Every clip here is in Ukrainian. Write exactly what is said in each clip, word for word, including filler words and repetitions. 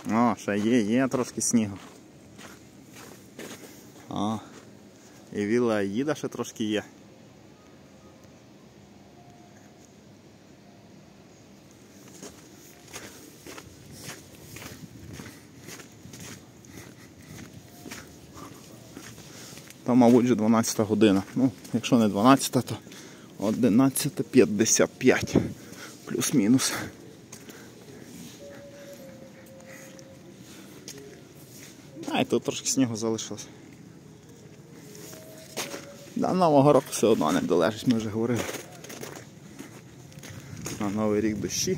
О, ще є, є трошки снігу. О, і вілла Аїда ще трошки є. Там, мабуть, вже дванадцята година. Ну, якщо не дванадцята, то одинадцята п'ятдесят п'ять. Плюс-мінус. А, і тут трошки снігу залишилось. До Нового року все одно не долежить, ми вже говорили. На Новий рік дощі,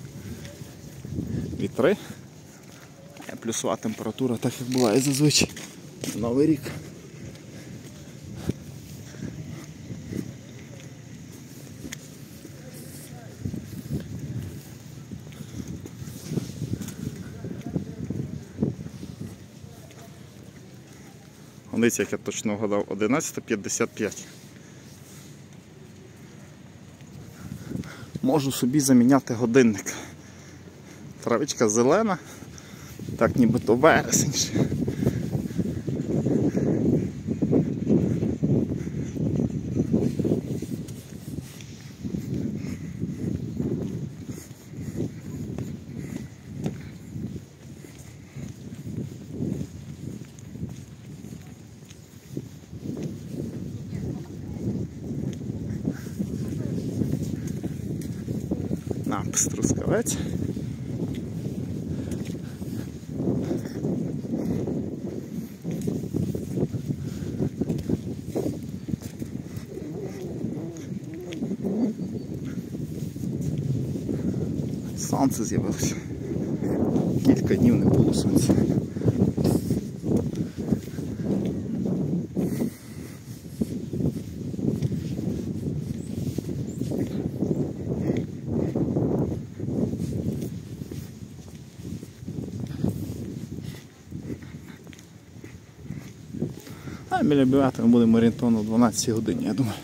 вітри, плюсова температура, так як буває зазвичай. Новий рік. Дивіться, як я точно вгадав, одинадцята п'ятдесят п'ять. Можу собі заміняти годинник. Травичка зелена, так нібито вересень. Напис Трускавець. Сонце з'явилося. Кілька днів не було сонця. А біля Бівата ми будемо орієнтовно о дванадцятій годині, я думаю.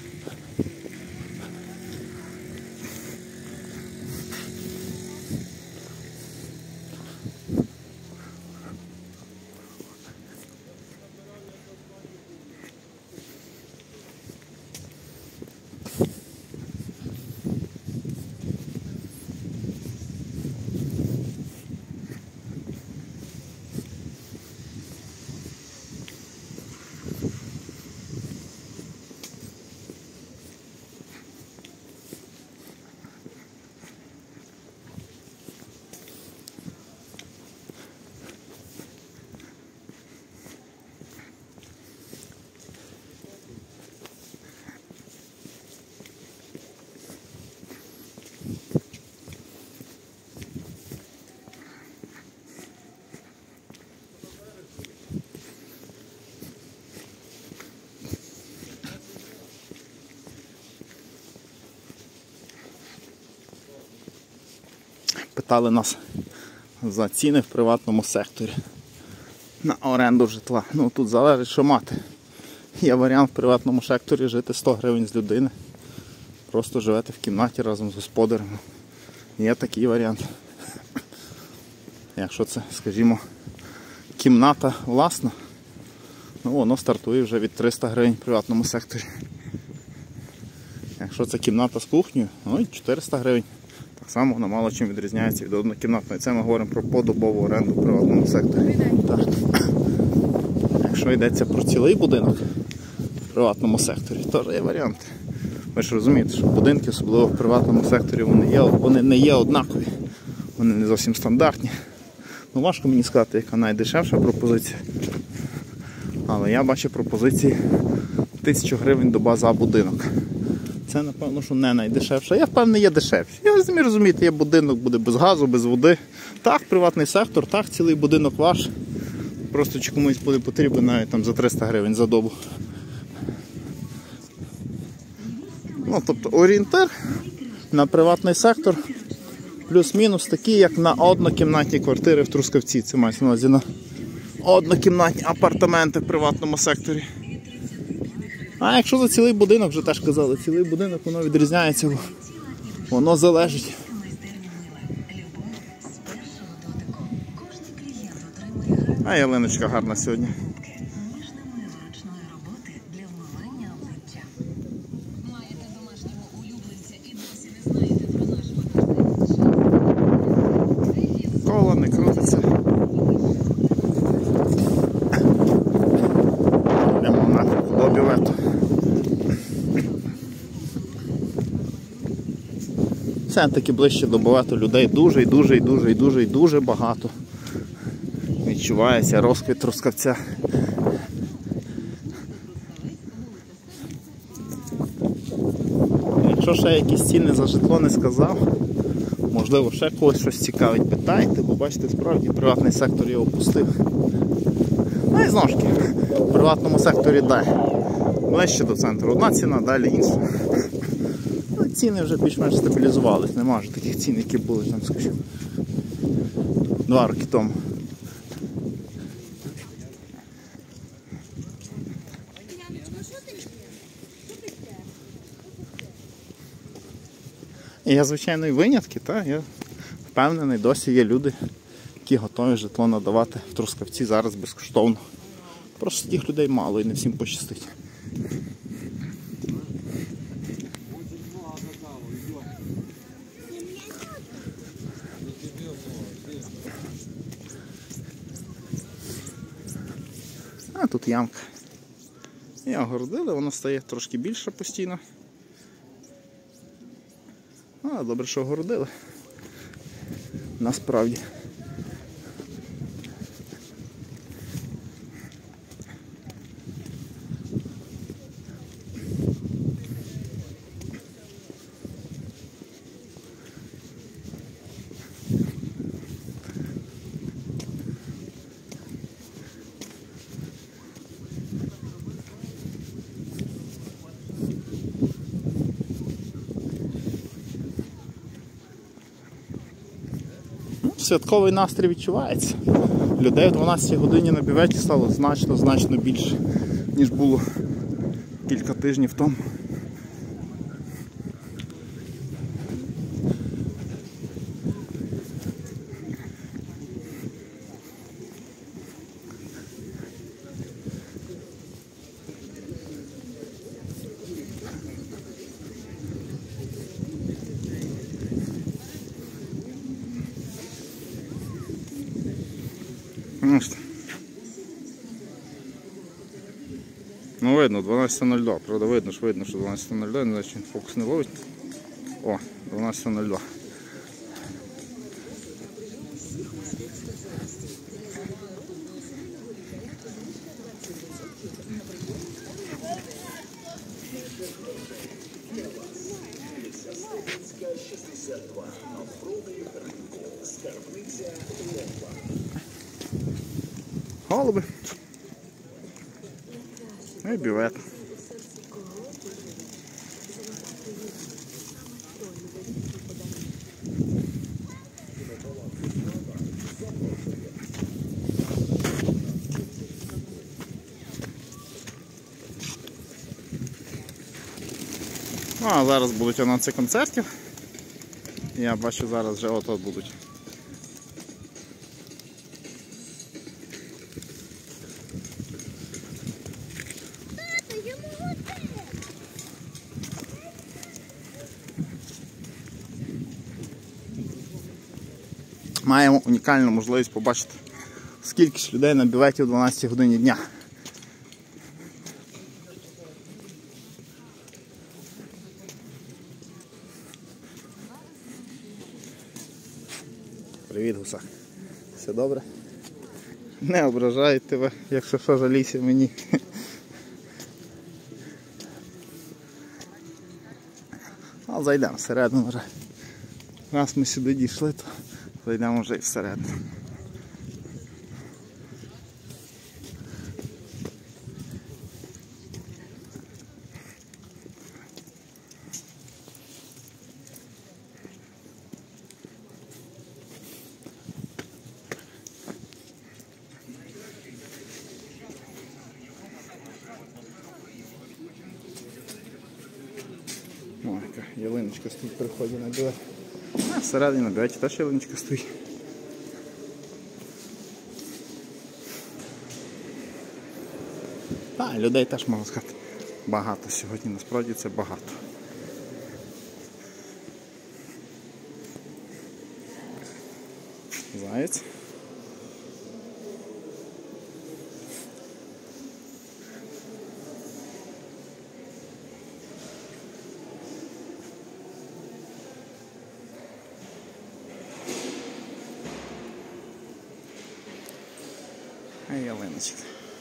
Питали нас за ціни в приватному секторі на оренду житла. Ну тут залежить, що мати. Є варіант в приватному секторі жити сто гривень з людини. Просто живете в кімнаті разом з господарем. Є такий варіант. Якщо це, скажімо, кімната власна, ну воно стартує вже від триста гривень в приватному секторі. Якщо це кімната з кухнею, ну і чотириста гривень. Так само вона мало чим відрізняється від однокімнатної. Це ми говоримо про подобову оренду в приватному секторі. Так. Якщо йдеться про цілий будинок в приватному секторі, теж є варіанти. Ви ж розумієте, що будинки, особливо в приватному секторі, вони, є, вони не є однакові. Вони не зовсім стандартні. Ну, важко мені сказати, яка найдешевша пропозиція. Але я бачу пропозиції тисячу гривень доба за будинок. Це, напевно, що не найдешевше. Я впевнений, є дешевші. Я розумію, розумієте, є будинок, буде без газу, без води. Так, приватний сектор, так, цілий будинок ваш. Просто чи комусь буде потрібно навіть там за триста гривень за добу. Ну, тобто орієнтир на приватний сектор плюс-мінус такий, як на однокімнатні квартири в Трускавці. Це мається на увазі на однокімнатні апартаменти в приватному секторі. А якщо за цілий будинок, вже теж казали, цілий будинок, воно відрізняється, воно залежить. А ялиночка гарна сьогодні. Ніжної ручної роботи для вмивання обличчя. Маєте домашнього улюбленця і досі не знаєте про наш магазин? Коло не крутиться. Йдемо на до бювету. Все-таки ближче до бювету людей дуже і дуже і дуже і дуже і дуже багато. Відчувається розквіт Трускавця. Якщо ще якісь ціни за житло не сказав, можливо ще когось щось цікавить, питайте, бо бачите, справді приватний сектор його опустив. Ну і знову ж таки, в приватному секторі дай. Ближче до центру одна ціна, далі інша. Ну, ціни вже більш-менш стабілізувались, немає вже таких цін, які були, там, скажімо, два роки тому. І я, звичайно, і винятки, та, я впевнений, досі є люди, які готові житло надавати в Трускавці зараз безкоштовно. Просто тих людей мало і не всім пощастить. А тут ямка. І огородили, воно стає трошки більше постійно. А, добре, що огородили. Насправді. Святковий настрій відчувається. Людей о дванадцятій годині на бюветі стало значно-значно більше, ніж було кілька тижнів тому. Ну видно, дванадцята нуль два, правда видно, що видно, що дванадцята нуль два, не знаю, чи фокус не ловить. О, дванадцята нуль два. Голуби. Ну і бювет. Ну, а зараз будуть анонси концертів. Я бачу, зараз вже от-от будуть. Маємо унікальну можливість побачити, скільки ж людей на бюветі о дванадцятій годині дня. Привіт, гусак. Все добре? Не ображають тебе, якщо що, жалійся мені. А зайдемо всередину вже. Раз ми сюди дійшли, то зайдемо вже і всередину. О, яка ялиночка стоїть при вході на бювет. А всередині на бюветі теж ялиночка стоїть. Так, людей теж можна сказати багато сьогодні, насправді це багато. Заєць. А ялиночка.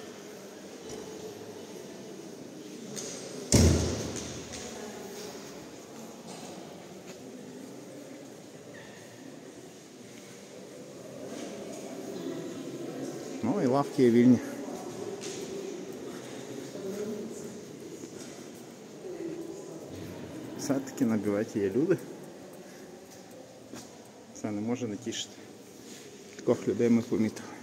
Ну і лавки є вільні. Все-таки на бюветі є люди. Це не може не тішити. Таких людей ми помітили.